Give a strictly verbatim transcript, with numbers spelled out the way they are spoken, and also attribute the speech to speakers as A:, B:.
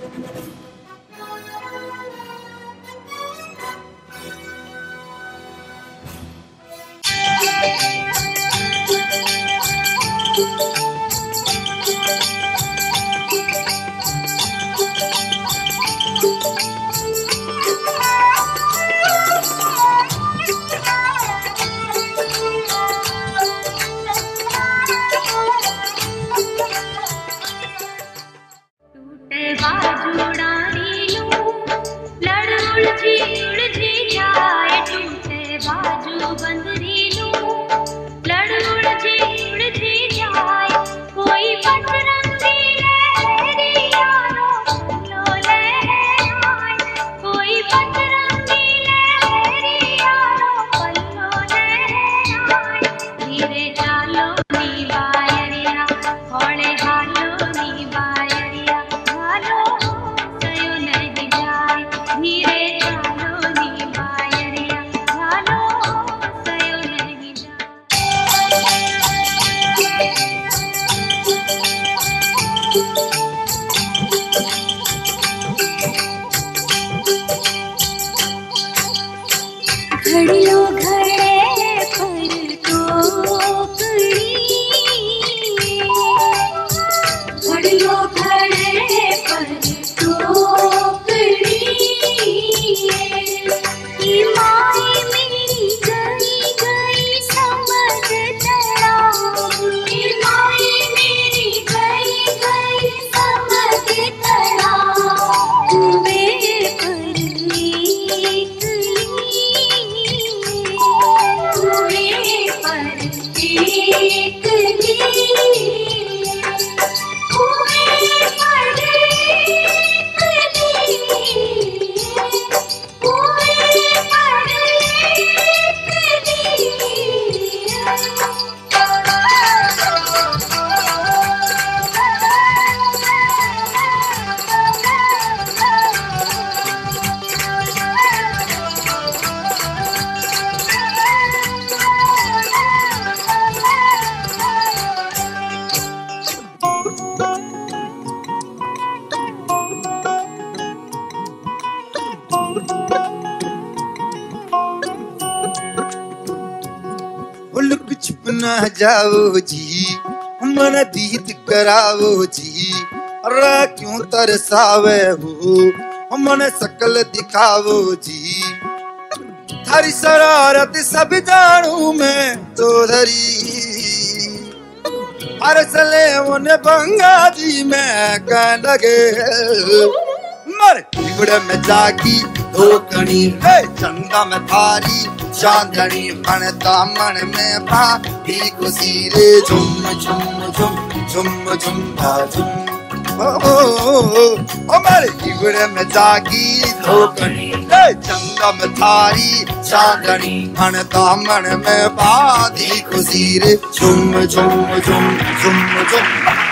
A: जाओ जी मन दीद कराओ जी, अरे क्यों तरसावे हो मन शकल दिखाओ जी। थारी शरारत सब जानू मैं चौधरी, अरे चले उन्हें बंगा जी में कह लगे मर बिगड़े में जागी धोकनी है चंदा में थारी चांदनी मन दामन में पा भी खुशी रे झुम झुम झुम झुम झुम झुम ओ ओ मेरे बिगड़े में जागी धोकनी है चंदा में थारी चांदनी मन दामन में पा भी खुशी रे झुम झुम झुम झुम झुम।